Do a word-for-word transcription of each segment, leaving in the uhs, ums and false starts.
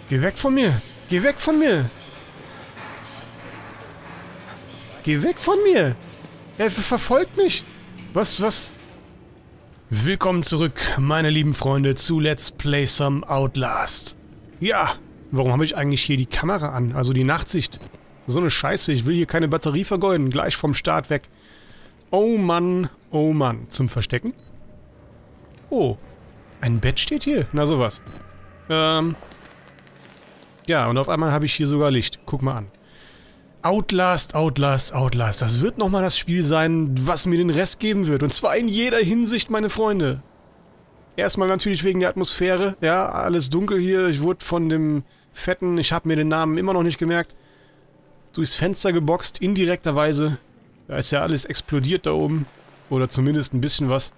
Geh weg von mir! Geh weg von mir! Geh weg von mir! Er verfolgt mich! Was, was? Willkommen zurück, meine lieben Freunde, zu Let's Play Some Outlast. Ja, warum habe ich eigentlich hier die Kamera an? Also die Nachtsicht. So eine Scheiße, ich will hier keine Batterie vergeuden. Gleich vom Start weg. Oh Mann, oh Mann. Zum Verstecken? Oh, ein Bett steht hier. Na sowas. Ähm... Ja, und auf einmal habe ich hier sogar Licht. Guck mal an. Outlast, Outlast, Outlast. Das wird nochmal das Spiel sein, was mir den Rest geben wird. Und zwar in jeder Hinsicht, meine Freunde. Erstmal natürlich wegen der Atmosphäre. Ja, alles dunkel hier. Ich wurde von dem Fetten, ich habe mir den Namen immer noch nicht gemerkt, durchs Fenster geboxt, indirekterweise. Da ist ja alles explodiert da oben. Oder zumindest ein bisschen was.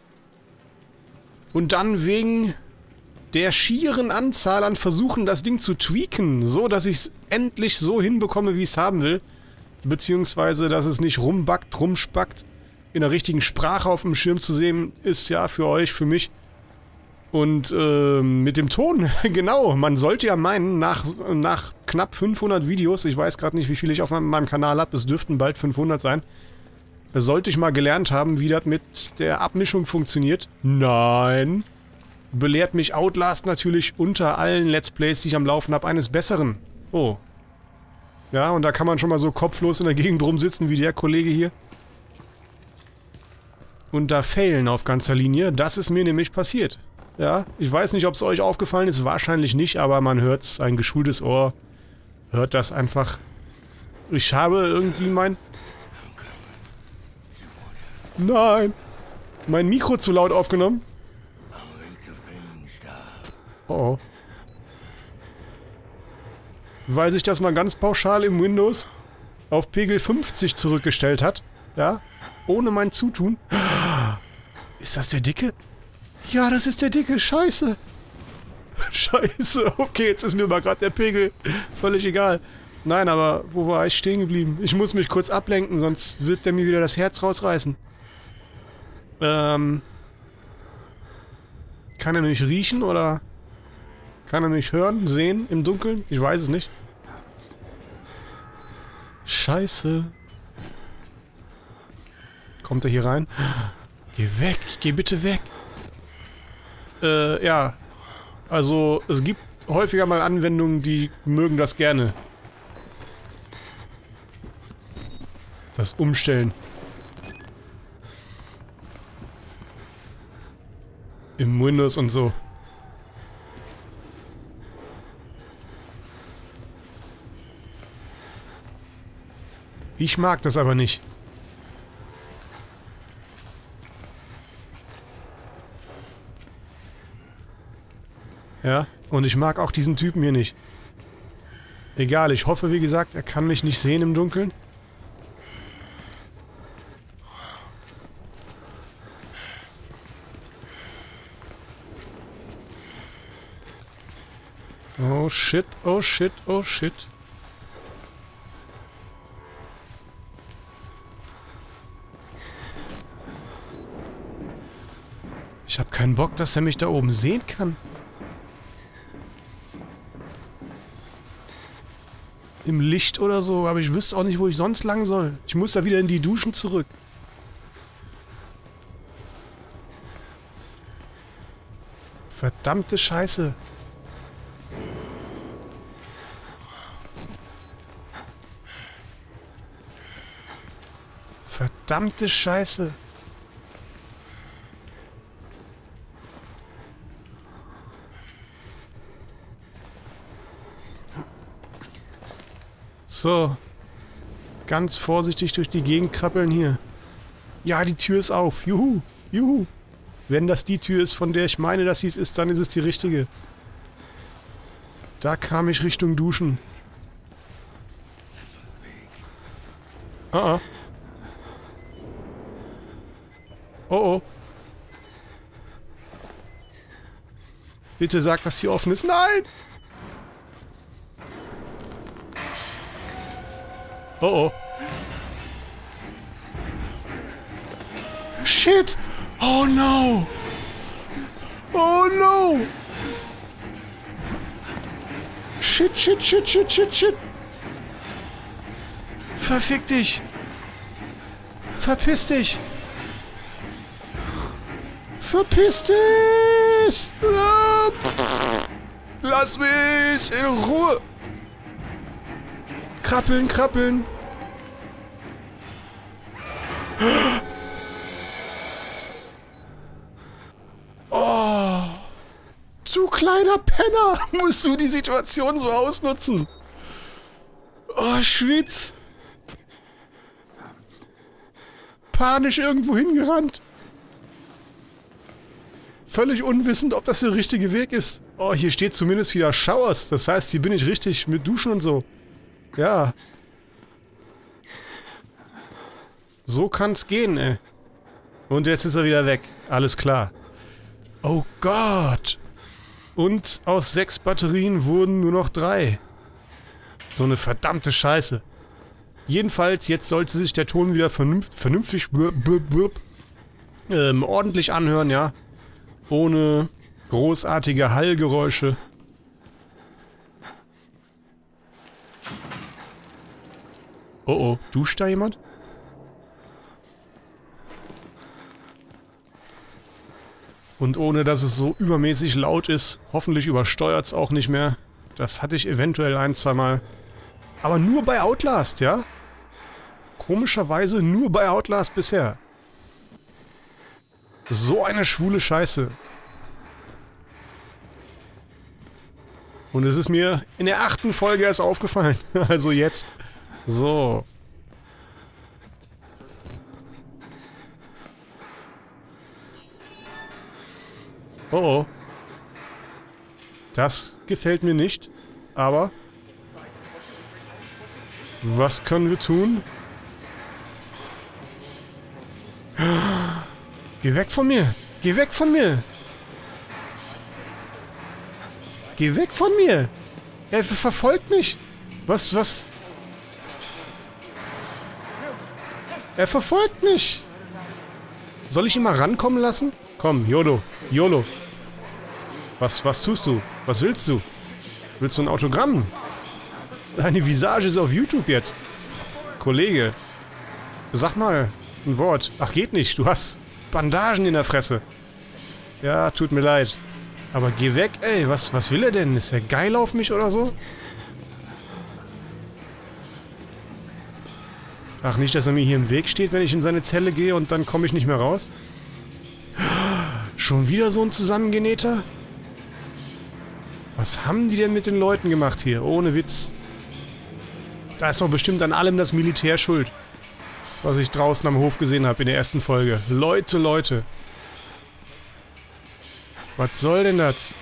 Und dann wegen der schieren Anzahl an Versuchen, das Ding zu tweaken, so dass ich es endlich so hinbekomme, wie ich es haben will. Beziehungsweise, dass es nicht rumbackt, rumspackt, in der richtigen Sprache auf dem Schirm zu sehen ist, ja, für euch, für mich. Und äh, mit dem Ton, genau, man sollte ja meinen, nach, nach knapp fünfhundert Videos, ich weiß gerade nicht, wie viele ich auf meinem, meinem Kanal habe, es dürften bald fünfhundert sein, sollte ich mal gelernt haben, wie das mit der Abmischung funktioniert. Nein. Belehrt mich Outlast natürlich unter allen Let's Plays, die ich am Laufen habe, eines Besseren. Oh. Ja, und da kann man schon mal so kopflos in der Gegend rumsitzen, wie der Kollege hier. Und da failen auf ganzer Linie. Das ist mir nämlich passiert. Ja, ich weiß nicht, ob es euch aufgefallen ist, wahrscheinlich nicht, aber man hört's, ein geschultes Ohr hört das einfach. Ich habe irgendwie mein... Nein! Mein Mikro zu laut aufgenommen. Oh oh. Weil sich das mal ganz pauschal im Windows auf Pegel fünfzig zurückgestellt hat. Ja? Ohne mein Zutun. Ist das der Dicke? Ja, das ist der Dicke. Scheiße. Scheiße. Okay, jetzt ist mir mal gerade der Pegel völlig egal. Nein, aber wo war ich stehen geblieben? Ich muss mich kurz ablenken, sonst wird der mir wieder das Herz rausreißen. Ähm... Kann er mich riechen, oder... Kann er mich hören, sehen, im Dunkeln? Ich weiß es nicht. Scheiße. Kommt er hier rein? Geh weg, geh bitte weg. Äh, ja. Also, es gibt häufiger mal Anwendungen, die mögen das gerne. Das Umstellen. Im Windows und so. Ich mag das aber nicht. Ja, und ich mag auch diesen Typen hier nicht. Egal, ich hoffe, wie gesagt, er kann mich nicht sehen im Dunkeln. Oh shit, oh shit, oh shit. Ich habe keinen Bock, dass er mich da oben sehen kann. Im Licht oder so, aber ich wüsste auch nicht, wo ich sonst lang soll. Ich muss da wieder in die Duschen zurück. Verdammte Scheiße. Verdammte Scheiße. So. Ganz vorsichtig durch die Gegend krabbeln hier. Ja, die Tür ist auf. Juhu. Juhu. Wenn das die Tür ist, von der ich meine, dass sie es ist, dann ist es die richtige. Da kam ich Richtung Duschen. Ah, ah. Oh, oh. Bitte sag, dass hier offen ist. Nein! Oh, oh. Shit! Oh no! Oh no! shit, shit, shit, shit, shit, shit. Verfick dich. Verpiss dich. Verpiss dich. Lass mich in Ruhe. Krabbeln, krabbeln. Oh. Du kleiner Penner. Musst du die Situation so ausnutzen? Oh, Schwitz. Panisch irgendwo hingerannt. Völlig unwissend, ob das der richtige Weg ist. Oh, hier steht zumindest wieder Showers. Das heißt, hier bin ich richtig mit Duschen und so. Ja. So kann's gehen, ey. Und jetzt ist er wieder weg. Alles klar. Oh Gott. Und aus sechs Batterien wurden nur noch drei. So eine verdammte Scheiße. Jedenfalls, jetzt sollte sich der Ton wieder vernünft, vernünftig blub, blub, blub, ähm, ordentlich anhören, ja. Ohne großartige Hallgeräusche. Oh oh, duscht da jemand? Und ohne dass es so übermäßig laut ist, hoffentlich übersteuert es auch nicht mehr. Das hatte ich eventuell ein, zwei Mal. Aber nur bei Outlast, ja? Komischerweise nur bei Outlast bisher. So eine schwule Scheiße. Und es ist mir in der achten Folge erst aufgefallen. Also jetzt. So. Oh oh. Das gefällt mir nicht. Aber was können wir tun? Geh weg von mir! Geh weg von mir! Geh weg von mir! Er verfolgt mich! Was, was? Er verfolgt mich! Soll ich ihn mal rankommen lassen? Komm, YOLO, YOLO. Was, was tust du? Was willst du? Willst du ein Autogramm? Deine Visage ist auf YouTube jetzt. Kollege. Sag mal ein Wort. Ach, geht nicht. Du hast Bandagen in der Fresse. Ja, tut mir leid. Aber geh weg, ey. Was, was will er denn? Ist er geil auf mich oder so? Ach, nicht, dass er mir hier im Weg steht, wenn ich in seine Zelle gehe und dann komme ich nicht mehr raus? Schon wieder so ein Zusammengenähter? Was haben die denn mit den Leuten gemacht hier? Ohne Witz. Da ist doch bestimmt an allem das Militär schuld. Was ich draußen am Hof gesehen habe in der ersten Folge. Leute, Leute. Was soll denn das?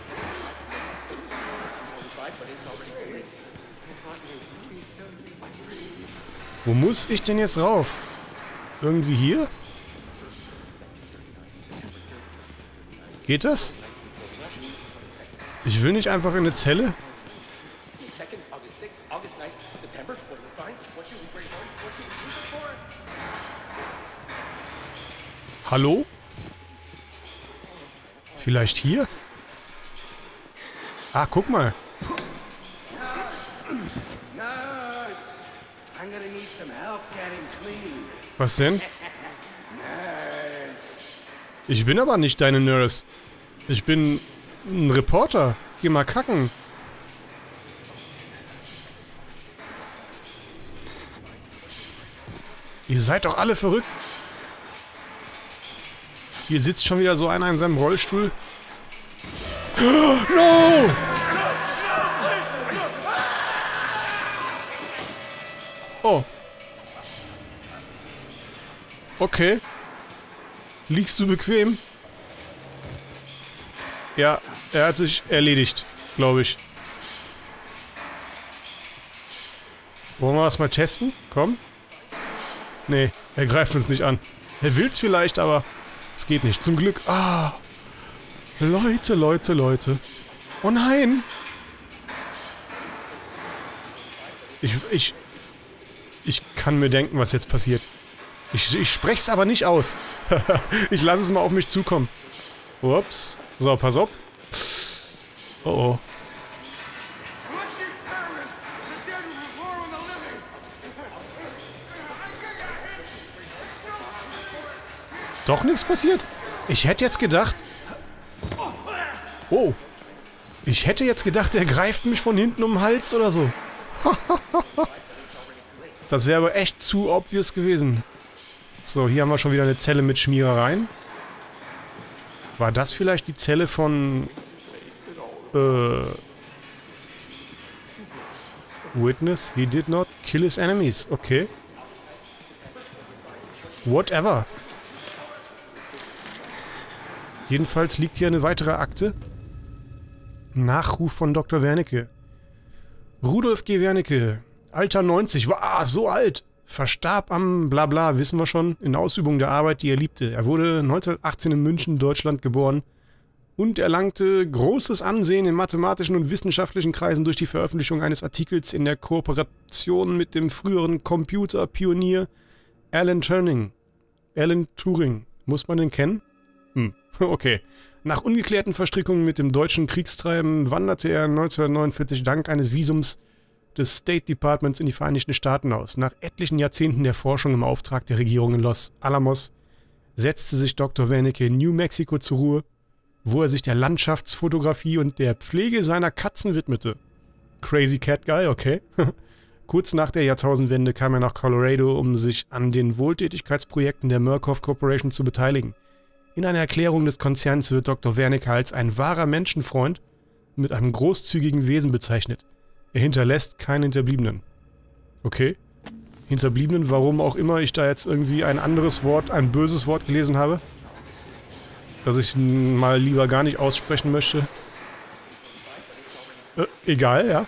Wo muss ich denn jetzt rauf? Irgendwie hier? Geht das? Ich will nicht einfach in eine Zelle. Hallo? Vielleicht hier? Ah, guck mal. Was denn? Ich bin aber nicht deine Nurse. Ich bin ein Reporter. Geh mal kacken. Ihr seid doch alle verrückt. Hier sitzt schon wieder so einer in seinem Rollstuhl. No! Oh. Okay. Liegst du bequem? Ja, er hat sich erledigt, glaube ich. Wollen wir das mal testen? Komm. Nee, er greift uns nicht an. Er will's vielleicht, aber es geht nicht. Zum Glück. Ah. Leute, Leute, Leute. Oh nein. Ich, ich, ich kann mir denken, was jetzt passiert. Ich, ich sprech's aber nicht aus. Ich lasse es mal auf mich zukommen. Ups. So, pass auf. Oh oh. Doch nichts passiert? Ich hätte jetzt gedacht... Oh. Ich hätte jetzt gedacht, er greift mich von hinten um den Hals oder so. Das wäre aber echt zu obvious gewesen. So, hier haben wir schon wieder eine Zelle mit Schmierereien. War das vielleicht die Zelle von... Äh... Witness, he did not kill his enemies. Okay. Whatever. Jedenfalls liegt hier eine weitere Akte. Nachruf von Doktor Wernicke. Rudolf G. Wernicke, Alter neunzig, war so alt. Verstarb am Blabla, wissen wir schon, in Ausübung der Arbeit, die er liebte. Er wurde neunzehnhundertachtzehn in München, Deutschland geboren und erlangte großes Ansehen in mathematischen und wissenschaftlichen Kreisen durch die Veröffentlichung eines Artikels in der Kooperation mit dem früheren Computerpionier Alan Turing. Alan Turing. Muss man den kennen? Hm, okay. Nach ungeklärten Verstrickungen mit dem deutschen Kriegstreiben wanderte er neunzehnhundertneunundvierzig dank eines Visums des State Departments in die Vereinigten Staaten aus. Nach etlichen Jahrzehnten der Forschung im Auftrag der Regierung in Los Alamos setzte sich Doktor Wernicke in New Mexico zur Ruhe, wo er sich der Landschaftsfotografie und der Pflege seiner Katzen widmete. Crazy Cat Guy, okay. Kurz nach der Jahrtausendwende kam er nach Colorado, um sich an den Wohltätigkeitsprojekten der Murkoff Corporation zu beteiligen. In einer Erklärung des Konzerns wird Doktor Wernicke als ein wahrer Menschenfreund mit einem großzügigen Wesen bezeichnet. Er hinterlässt keinen Hinterbliebenen. Okay. Hinterbliebenen, warum auch immer ich da jetzt irgendwie ein anderes Wort, ein böses Wort gelesen habe. Das ich mal lieber gar nicht aussprechen möchte. Äh, egal, ja.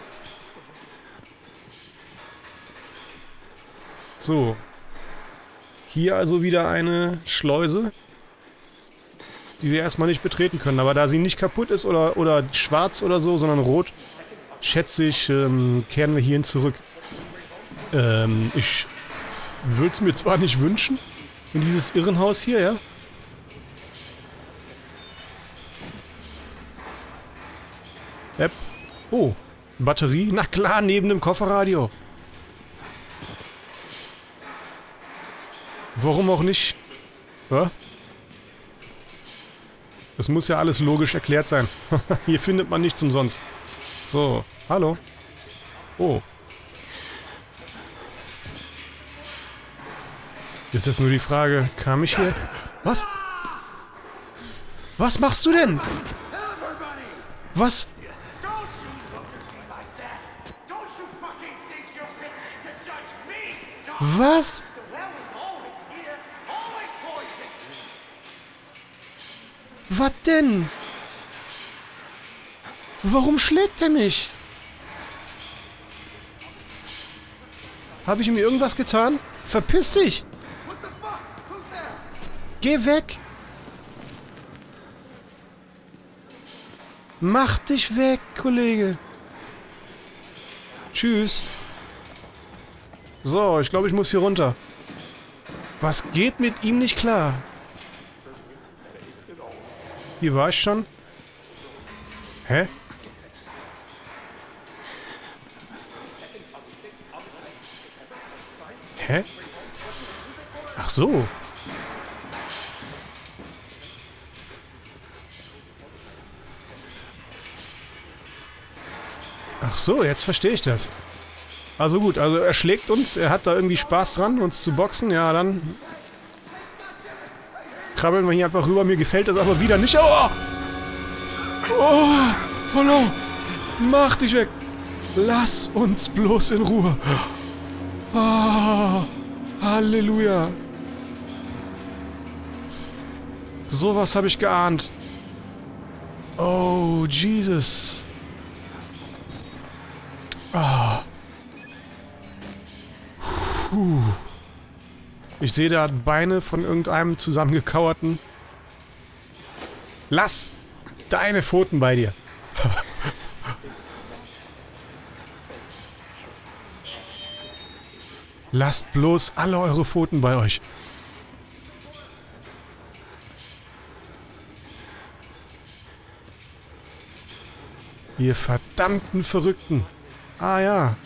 So. Hier also wieder eine Schleuse, die wir erstmal nicht betreten können. Aber da sie nicht kaputt ist oder, oder schwarz oder so, sondern rot, schätze ich, ähm, kehren wir hierhin zurück. Ähm, ich würde es mir zwar nicht wünschen, in dieses Irrenhaus hier, ja? App. Oh, Batterie? Na klar, neben dem Kofferradio. Warum auch nicht? Ja? Das muss ja alles logisch erklärt sein. Hier findet man nichts umsonst. So, hallo. Oh. Ist jetzt nur die Frage, kam ich hier? Was? Was machst du denn? Was? Was? Was denn? Warum schlägt er mich? Habe ich ihm irgendwas getan? Verpiss dich! Geh weg! Mach dich weg, Kollege! Tschüss! So, ich glaube, ich muss hier runter. Was geht mit ihm nicht klar? Hier war ich schon. Hä? Hä? Ach so. Ach so, jetzt verstehe ich das. Also gut, also er schlägt uns, er hat da irgendwie Spaß dran, uns zu boxen. Ja, dann krabbeln wir hier einfach rüber. Mir gefällt das aber wieder nicht. Oh! Oh! Oh no! Mach dich weg! Lass uns bloß in Ruhe. Oh! Halleluja! Sowas habe ich geahnt. Oh, Jesus. Ah. Puh. Ich sehe da Beine von irgendeinem zusammengekauerten. Lass deine Pfoten bei dir. Lasst bloß alle eure Pfoten bei euch. Ihr verdammten Verrückten. Ah ja.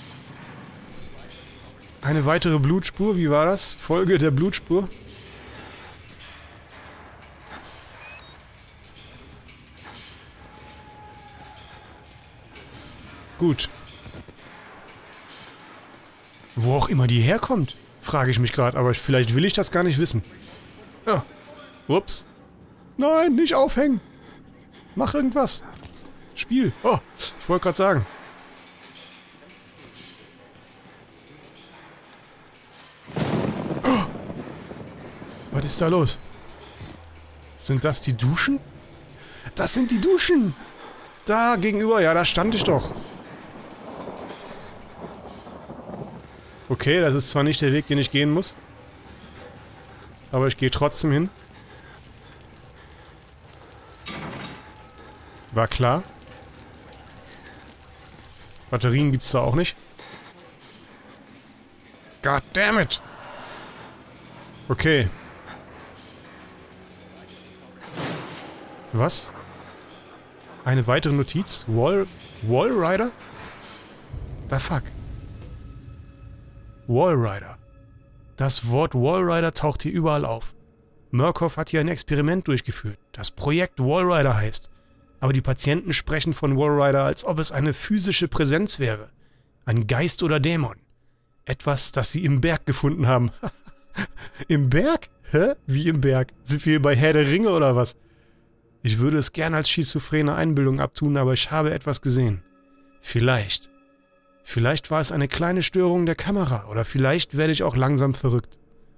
Eine weitere Blutspur, wie war das? Folge der Blutspur. Gut. Wo auch immer die herkommt, frage ich mich gerade, aber vielleicht will ich das gar nicht wissen. Ja. Ups. Nein, nicht aufhängen. Mach irgendwas. Spiel. Oh, ich wollte gerade sagen. Oh. Was ist da los? Sind das die Duschen? Das sind die Duschen! Da gegenüber, ja, da stand ich doch. Okay, das ist zwar nicht der Weg, den ich gehen muss. Aber ich gehe trotzdem hin. War klar. Batterien gibt's da auch nicht. God damn it! Okay. Was? Eine weitere Notiz? Wall... Wallrider? The fuck? Wallrider. Das Wort Wallrider taucht hier überall auf. Murkoff hat hier ein Experiment durchgeführt, das Projekt Wallrider heißt. Aber die Patienten sprechen von Wallrider, als ob es eine physische Präsenz wäre. Ein Geist oder Dämon. Etwas, das sie im Berg gefunden haben. Im Berg? Hä? Wie im Berg? Sind wir hier bei Herr der Ringe oder was? Ich würde es gern als schizophrene Einbildung abtun, aber ich habe etwas gesehen. Vielleicht. Vielleicht war es eine kleine Störung der Kamera, oder vielleicht werde ich auch langsam verrückt.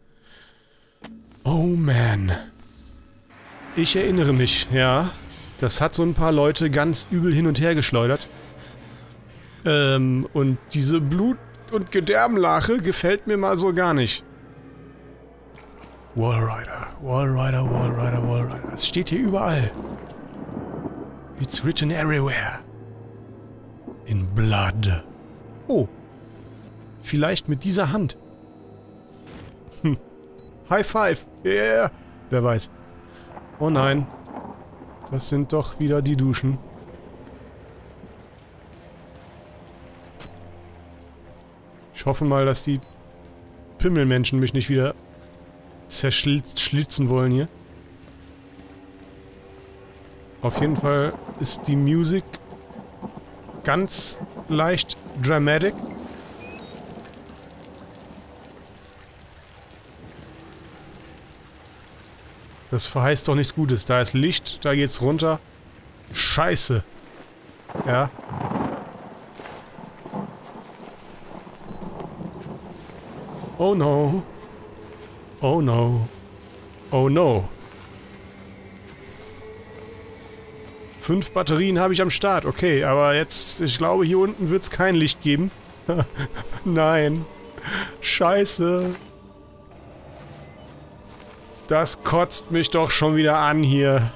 Oh man. Ich erinnere mich, ja. Das hat so ein paar Leute ganz übel hin und her geschleudert. Ähm, und diese Blut- und Gedärmlache gefällt mir mal so gar nicht. Wallrider, Wallrider, Wallrider, Wallrider. Es steht hier überall. It's written everywhere. In blood. Oh. Vielleicht mit dieser Hand. Hm. High five. Yeah. Wer weiß. Oh nein. Das sind doch wieder die Duschen. Ich hoffe mal, dass die Pimmelmenschen mich nicht wieder zerschlitzen wollen hier. Auf jeden Fall ist die Musik ganz leicht dramatic. Das verheißt doch nichts Gutes. Da ist Licht, da geht's runter. Scheiße. Ja. Oh no. Oh no. Oh no. Fünf Batterien habe ich am Start. Okay, aber jetzt, ich glaube, hier unten wird es kein Licht geben. Nein. Scheiße. Das kotzt mich doch schon wieder an hier.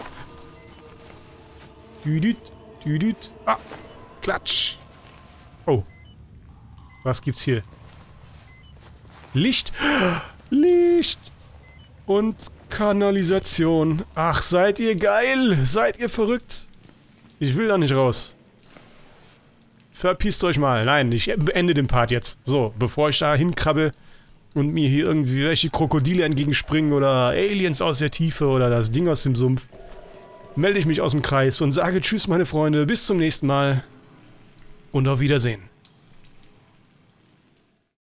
Düdüt, düdüt. Ah, Klatsch. Oh. Was gibt's hier? Licht. Licht. Und Kanalisation. Ach, seid ihr geil? Seid ihr verrückt? Ich will da nicht raus. Verpisst euch mal. Nein, ich beende den Part jetzt. So, bevor ich da hinkrabbel und mir hier irgendwie welche Krokodile entgegenspringen oder Aliens aus der Tiefe oder das Ding aus dem Sumpf, melde ich mich aus dem Kreis und sage Tschüss, meine Freunde, bis zum nächsten Mal und auf Wiedersehen.